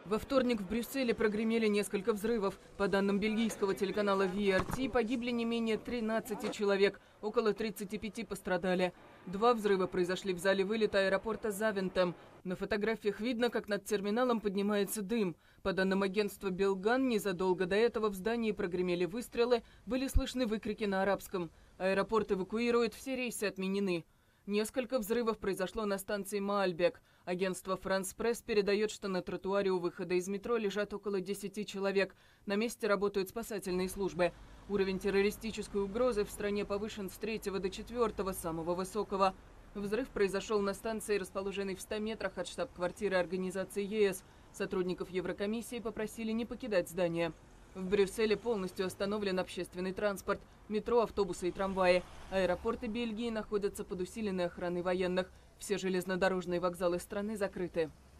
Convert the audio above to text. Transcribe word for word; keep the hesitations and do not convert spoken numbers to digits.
Во вторник в Брюсселе прогремели несколько взрывов. По данным бельгийского телеканала ви ар ти, погибли не менее тринадцати человек, около тридцати пяти пострадали. Два взрыва произошли в зале вылета аэропорта Завентем. На фотографиях видно, как над терминалом поднимается дым. По данным агентства Белган, незадолго до этого в здании прогремели выстрелы, были слышны выкрики на арабском. Аэропорт эвакуируют, все рейсы отменены. Несколько взрывов произошло на станции Маальбек. Агентство «Франс Пресс» передает, что на тротуаре у выхода из метро лежат около десяти человек. На месте работают спасательные службы. Уровень террористической угрозы в стране повышен с третьего до четвертого, самого высокого. Взрыв произошел на станции, расположенной в ста метрах от штаб-квартиры организации е эс. Сотрудников Еврокомиссии попросили не покидать здание. В Брюсселе полностью остановлен общественный транспорт, метро, автобусы и трамваи. Аэропорты Бельгии находятся под усиленной охраной военных. Все железнодорожные вокзалы страны закрыты.